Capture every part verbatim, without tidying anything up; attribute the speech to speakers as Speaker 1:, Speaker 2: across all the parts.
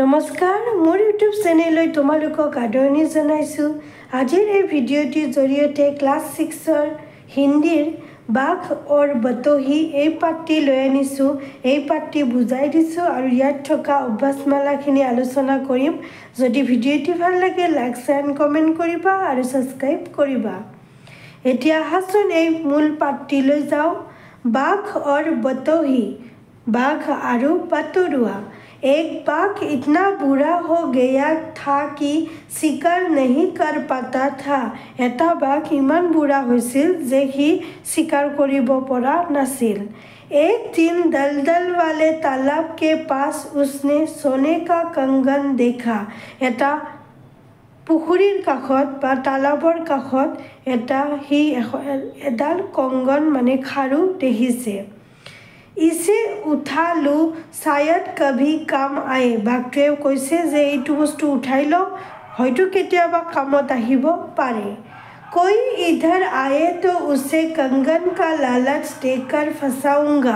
Speaker 1: নমস্কাৰ মোৰ ইউটিউব চেনেললৈ তোমালোকক আদৰণি জনাইছোঁ। আজিৰ এই ভিডিঅ'টিৰ জৰিয়তে ক্লাছ ছিক্সৰ হিন্দীৰ বাঘ और বতহি এই পাঠটি লৈ আনিছোঁ। এই পাঠটি বুজাই দিছোঁ আৰু ইয়াত থকা অভ্যাসমালাখিনি আলোচনা কৰিম। যদি ভিডিঅ'টি ভাল লাগে লাইক শ্বেয়াৰ কমেণ্ট কৰিবা আৰু ছাবস্ক্ৰাইব কৰিবা। এতিয়া আহাচোন এই মূল পাঠটিলৈ যাওঁ। বাঘ और বতহি, बाघ आरु पतरुआ। एक बाघ इतना बुरा हो गया था कि शिकार नहीं कर पाता था। এটা বাঘ ইমান বুঢ়া হৈছিল যে সি শিকাৰ কৰিব পৰা নাছিল। एक दिन दलदल वाले तालाब के पास उसने सोने का कंगन देखा। এটা পুখুৰীৰ কাষত বা তালাবৰ কাষত এটা সি এডাল কংগন মানে খাৰু দেখিছে। इसे उठा लो शायद कभी काम आए। बाघটোৱে কৈছে যে এইটো বস্তু উঠাই লওঁ, হয়তো কেতিয়াবা কামত আহিব পাৰে। कोई इधर आए तो उसे कंगन का लालच देकर फंसाऊंगा।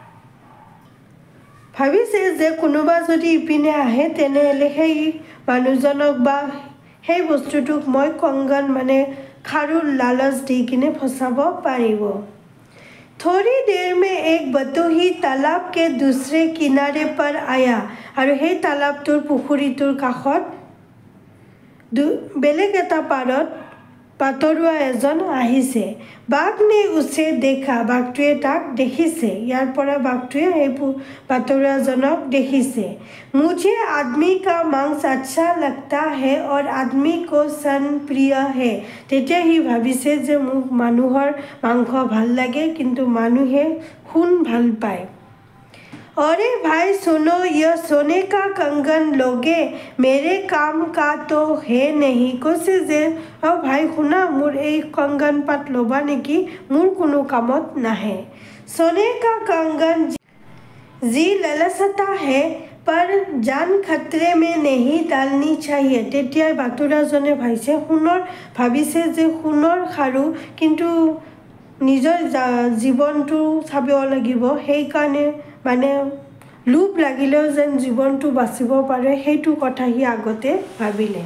Speaker 1: ভাবিছে যে কোনোবা যদি ইপিনে আহে তেনেহ'লে সেই মানুহজনক বা সেই বস্তুটোক মই কংগন মানে খাৰুৰ লালচ দি কিনে ফচাব পাৰিব। थोड़ी देर में एक बतोही तालाब के दूसरे किनारे पर आया। और हे तालाबटोर पुखुरीटोर काखत बेलेग एटा पारत पातरुआ एजन आहिसे। बाघ ने उसे देखा। बाघटुए ताक देखिसे। यार परा बाघटुए हे पातरुआजनक देखिसे। मुझे आदमी का मांस अच्छा लगता है और आदमी को सन प्रिय है। तेतिया ही भाबिसे जे मुख मानुहर मांस ভাল লাগে কিন্তু মানুহে खून ভাল पाए। अरे भाई सुनो, यह सोने का कंगन लोगे, मेरे काम का तो है नहीं। কৈছে যে অ ভাই শুনা, মোৰ এই कंगन पात ল'বা নেকি, মোৰ কোনো কামত নাহে। सोने का कंगन जी ललचता है पर जान खतरे में नहीं डालनी चाहिए। তেতিয়া বাতুৰাজনে ভাইছে সোণৰ ভাবিছে যে সোণৰ খাৰু কিন্তু নিজৰ জীৱনটো চাব লাগিব, সেইকাৰণে মানে লোভ লাগিলেও যেন জীৱনটো বাচিব পাৰে সেইটো কথা সি আগতে ভাবিলে।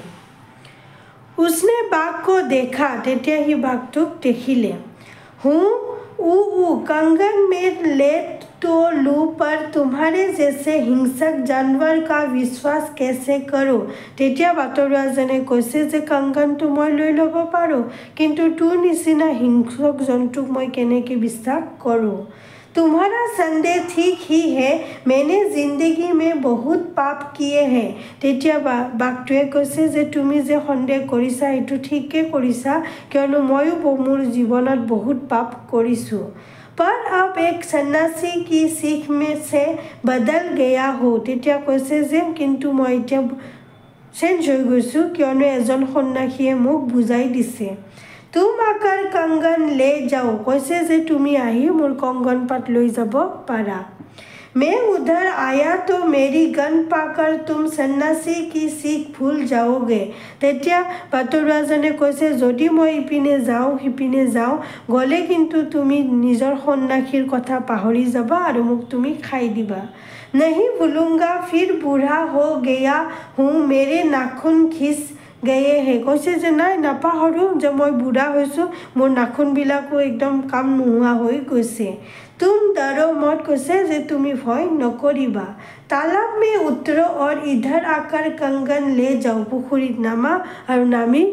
Speaker 1: उसने बाघ को देखा। তেতিয়া সি বাঘটোক দেখিলে। हूँ ऊ ऊ कंगन में ले तो लू, पर तुम्हारे जैसे हिंसक जानवर का विश्वास कैसे करो। তেতিয়া বাতৰুৱাজনে কৈছে যে कंगनটো মই লৈ ল'ব পাৰোঁ, কিন্তু তোৰ নিচিনা হিংসক জন্তুক মই কেনেকৈ বিশ্বাস কৰোঁ। तुम्हारा संदेह ठीक ही है, मैंने जिंदगी में बहुत पाप किए हैं। তেতিয়া বাঘটোৱে কৈছে যে তুমি যে সন্দেহ কৰিছা এইটো ঠিকেই কৰিছা, কিয়নো ময়ো মোৰ জীৱনত বহুত পাপ কৰিছোঁ। पर अब एक सन्यासी की सीख में से बदल गया हो। তেতিয়া কৈছে যে কিন্তু মই এতিয়া চেঞ্জ হৈ গৈছোঁ, কিয়নো এজন সন্যাসীয়ে মোক বুজাই দিছে। तुम आकर कंगन ले जाओ। কৈছে যে তুমি আহি মোৰ कंगन पात লৈ যাব পাৰা। मैं उधर आया तो मेरी गन पाकर तुम सन्यासी की सीख भूल जाओगे। তেতিয়া বাতৰুৱাজনে কৈছে যদি মই ইপিনে যাওঁ সিপিনে যাওঁ গ'লে কিন্তু তুমি নিজৰ সন্যাসীৰ কথা পাহৰি যাবা আৰু মোক তুমি খাই দিবা। नहीं भूलूंगा, फिर बूढ़ा हो गया हूँ, मेरे नाखून खिस गए হে। কৈছে যে নাই নাপাহৰোঁ যে মই বুঢ়া হৈছোঁ, মোৰ নাখুনবিলাকো একদম কাম নোহোৱা হৈ গৈছে। तुम डरो मत। কৈছে যে তুমি ভয় নকৰিবা। तालाब में उतरो और इधर आकर कंगन ले जाओ। পুখুৰীত নামা আৰু নামি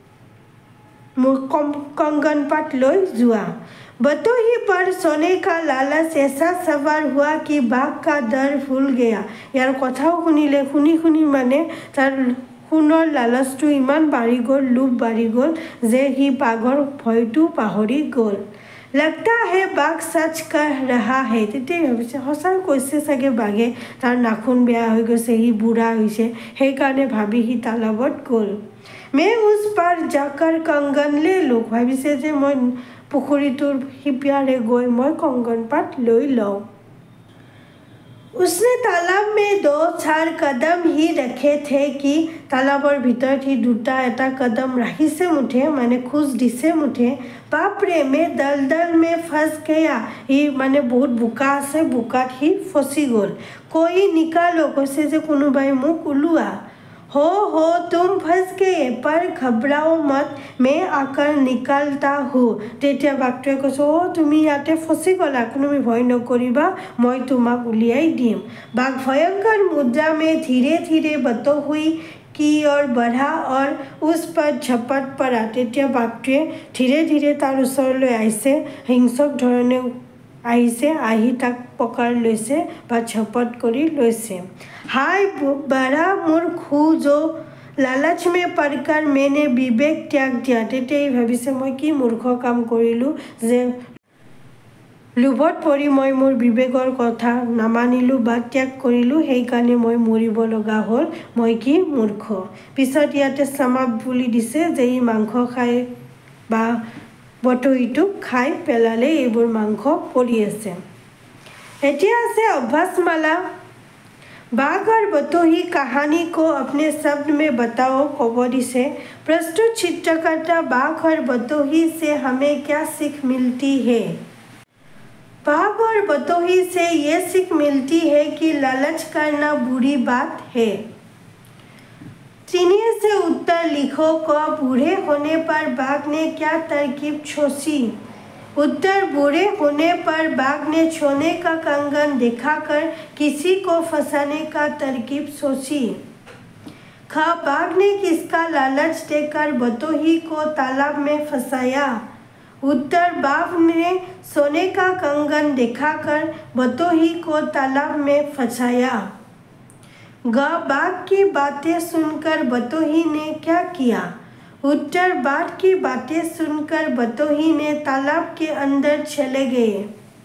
Speaker 1: মোৰ कंगन पात লৈ যোৱা। बतोही पर सोने का लालच ऐसा सवार हुआ कि बाघ का डर भूल गया। ইয়াৰ কথাও শুনিলে, শুনি শুনি মানে তাৰ সোণৰ লালচটো ইমান বাঢ়ি গ'ল, লোভ বাঢ়ি গ'ল যে সি বাঘৰ ভয়টো পাহৰি গ'ল। लगता है बाघ सच कह रहा है। তেতিয়া ভাবিছে সঁচাই কৈছে চাগে বাঘে, তাৰ নাখুন বেয়া হৈ গৈছে, সি বুঢ়া হৈছে, সেইকাৰণে ভাবি সি তালাবত গ'ল। मैं उस पर जाकर कंगन ले लूँ। ভাবিছে যে মই পুখুৰীটোৰ সিপাৰে গৈ মই कंगन पात লৈ লওঁ। उसने तालाब में दो चार कदम ही रखे थे कि तालाबर भितर ही दुटा एटा कदम राखिसे मुठे माने खोज दिसे मुठे बापरे मैं दलदल में फंस गया। ही माने बहुत बुका आछे बुकात ही फसी गल। कोई निकालो कैसे जे कोनोबाई मुख उलुआ। हो हो तुम फंस गए पर घबराओ मत मैं आकर निकालता हूँ। तेतिया बाघटोৱে কৈছে ओ तुमी याते फसी गला तुमी भय नकरिबा मैं तुमाक उलियाई दिम। बाघ भयंकर मुद्रा में धीरे धीरे बतो हुई की ओर बढ़ा और उस पर झपट पड़ा। तेतिया बाघटोৱে धीरे धीरे तार ओचरলৈ आइছে हिंसक धৰণে आइसे आही ताक पकड़ लैसे बा झपट करी लैसे। हाय बड़ा मूर्ख हूँ जो लालच में पड़कर मैंने विवेक त्याग दिया। तेतिया भाविसे मैं कि मूर्ख काम करिलु जे लोभत परि मैं मोर विवेकर कथा नामानिलु बा त्याग करिलु हेइकाৰণে मैं मरिब लगा हल मैं कि मूर्ख। पिছত इयाते समाप बुली दिसे जे इ मांस खाय बा बटईटुक खाई पेलाले एबुर मांस पड़ी आछे। एतिया आछे अभ्यासमाला। बाघ और बटोही कहानी को अपने शब्द में बताओ कब दिसे। प्रस्तुत चित्रकर्ता बाघ और बटोही से हमें क्या सीख मिलती है। बाघ और बटोही से ये सीख मिलती है कि लालच करना बुरी बात है। सीने से उत्तर लिखो क बूढ़े होने पर बाघ ने क्या तरकीब सोची। उत्तर बूढ़े होने पर बाघ ने सोने का कंगन दिखाकर किसी को फंसाने का तरकीब सोची। ख बाघ ने किसका लालच देकर बटोही को तालाब में फंसाया। उत्तर बाघ ने सोने का कंगन दिखाकर बटोही को तालाब में फंसाया। ग बाघ की बातें सुनकर बटोही ने क्या किया। उत्तर बाघ की बातें सुनकर बटोही ने तालाब के अंदर चले गए।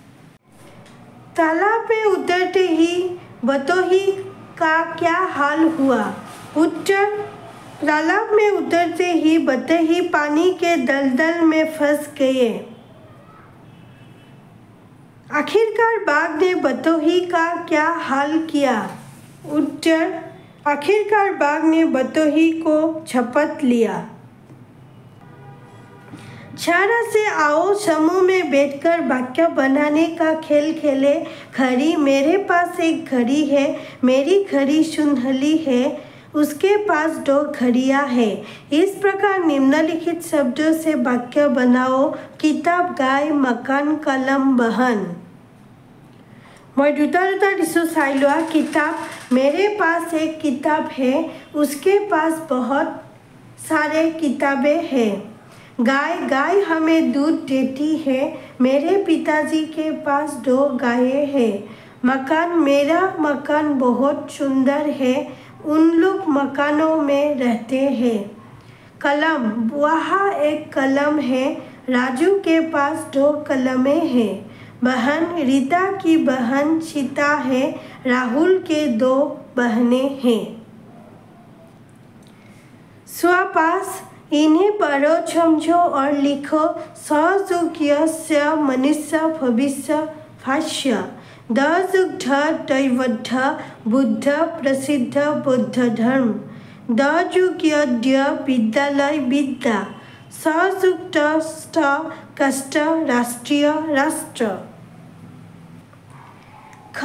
Speaker 1: तालाब में उतरते ही बटोही का क्या हाल हुआ। उत्तर तालाब में उतरते ही बटोही पानी के दलदल में फंस गए। आखिरकार बाघ ने बटोही का क्या हाल किया। उत्तर आखिरकार बाघ ने बटोही को झपट लिया। छारा से आओ समूह में बैठकर वाक्य बनाने का खेल खेले। घड़ी मेरे पास एक घड़ी है मेरी घड़ी सुनहली है उसके पास दो घड़ियां है। इस प्रकार निम्नलिखित शब्दों से वाक्य बनाओ। किताब गाय मकान कलम बहन। मैं दुटा दुटा दिसो चाई लोआ। किताब मेरे पास एक किताब है उसके पास बहुत सारे किताबें हैं। गाय गाय हमें दूध देती है मेरे पिताजी के पास दो गायें हैं। मकान मेरा मकान बहुत सुंदर है उन लोग मकानों में रहते हैं। कलम वहाँ एक कलम है राजू के पास दो कलमें हैं। बहन रीता की बहन सीता है राहुल के दो बहनें हैं। स्वपास इन्हें पढ़ो समझो और लिखो। सजुग्यस्य मनुष्य भविष्य भाष्य। दजुग्ध दैवद्ध बुद्ध प्रसिद्ध बौद्ध धर्म। दजुग्यद्य विद्यालय विद्या। सजुक्त कष्ट राष्ट्रीय राष्ट्र। ख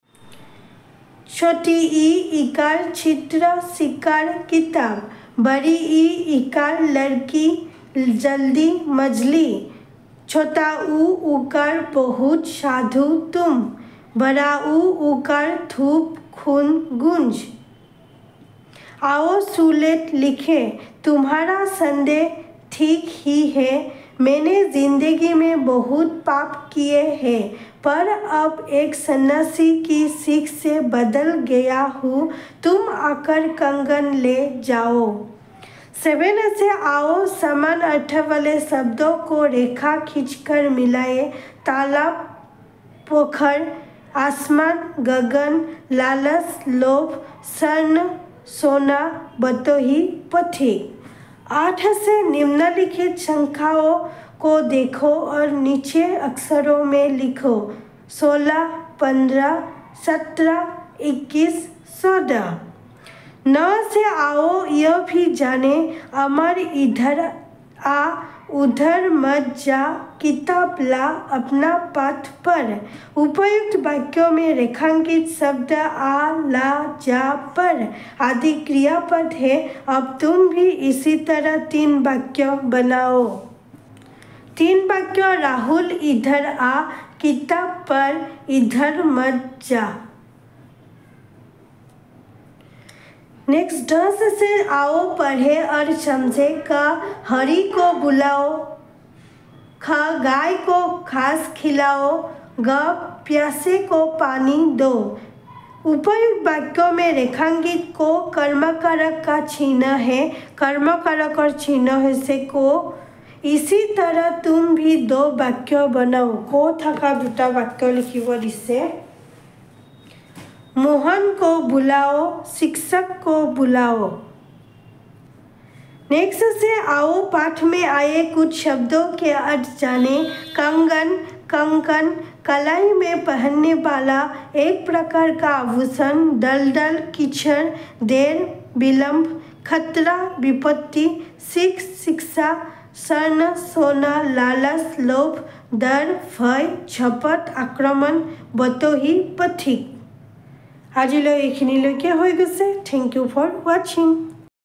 Speaker 1: छोटी ई इकार चित्र शिकार किताब। बड़ी ई इकार लड़की जल्दी मजली। छोटा ऊ उकार बहुत साधु तुम। बड़ा ऊ उकार धूप खून गुंज। आओ सुलेट लिखे। तुम्हारा संदेह ठीक ही है मैंने जिंदगी में बहुत पाप किए हैं पर अब एक सन्यासी की सीख से बदल गया हूँ। तुम आकर कंगन ले जाओ। सेवन से आओ समान अर्थ वाले शब्दों को रेखा खींचकर मिलाए। तालाब पोखर आसमान गगन लालच लोभ स्वर्ण सोना बटोही पथिक। आठ से निम्नलिखित संख्याओं को देखो और नीचे अक्षरों में लिखो। सोलह पंद्रह सत्रह, इक्कीस, चौदह। न से आओ यह भी जाने, अमर इधर आ उधर मत जा, किताब ला अपना पाठ पर। उपयुक्त वाक्यों में रेखांकित शब्द आ, ला, जा, पर आदि क्रियापद है। अब तुम भी इसी तरह तीन वाक्य बनाओ। तीन वाक्य: राहुल इधर आ, किताब पर, इधर मत जा। नेक्स्ट, ढ से आओ पढ़े और समझे। क, हरी को बुलाओ। ख, गाय को घास खिलाओ। ग, प्यासे को पानी दो। उपयुक्त वाक्यों में रेखांकित को कर्मकारक का चिन्ह है। कर्मकारक और चिन्ह है से को। इसी तरह तुम भी दो वाक्य बनाओ। को थका दुटा वाक्य लिखिब दिसे। मोहन को बुलाओ, शिक्षक को बुलाओ। नेक्स्ट से आओ पाठ में आए कुछ शब्दों के अर्थ जाने। कंगन, कंकन, कलाई में पहनने वाला एक प्रकार का आभूषण। दलदल, कीचड़, देर, विलंब, खतरा, विपत्ति, सीख, शिक्षा, स्वर्ण, सोना, लालच, लोभ, डर, भय, झपट, आक्रमण, बतोही, पथिक। आजिলৈ এইখিনিলৈকে হৈ গৈছে। থেংক ইউ ফৰ ৱাচিং।